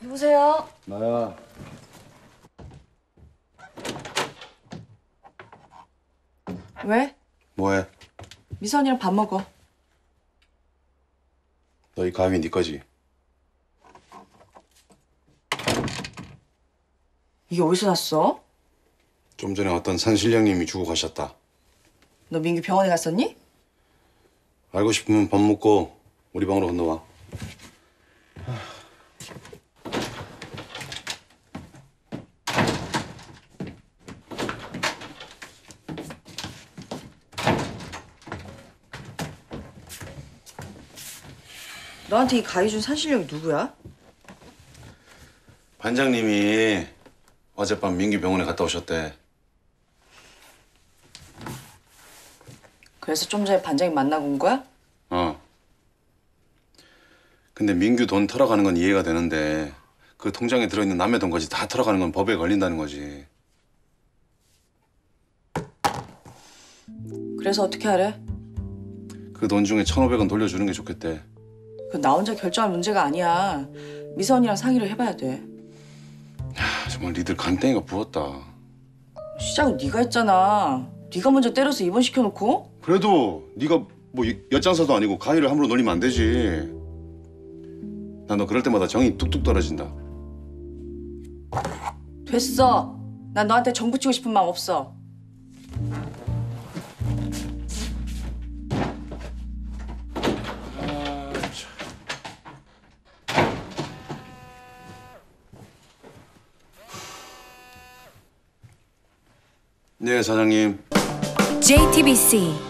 누구세요? 나야. 왜? 뭐해? 미선이랑 밥 먹어. 너 이 가위 네 거지? 이게 어디서 났어? 좀 전에 어떤 산신령님이 주고 가셨다. 너 민규 병원에 갔었니? 알고 싶으면 밥 먹고 우리 방으로 건너와. 너한테 이 가위 준 산신령이 누구야? 반장님이 어젯밤 민규 병원에 갔다 오셨대. 그래서 좀 전에 반장님 만나고 온 거야? 어. 근데 민규 돈 털어가는 건 이해가 되는데 그 통장에 들어있는 남의 돈까지 다 털어가는 건 법에 걸린다는 거지. 그래서 어떻게 하래? 그 돈 중에 1,500원 돌려주는 게 좋겠대. 그건 나 혼자 결정할 문제가 아니야. 미선이랑 상의를 해봐야 돼. 정말 니들 간땡이가 부었다. 시작은 네가 했잖아. 네가 먼저 때려서 입원시켜놓고? 그래도 네가 뭐 엿장사도 아니고 가위를 함부로 놀리면 안 되지. 나 너 그럴 때마다 정이 뚝뚝 떨어진다. 됐어. 난 너한테 정 붙이고 싶은 마음 없어. 네, 사장님. JTBC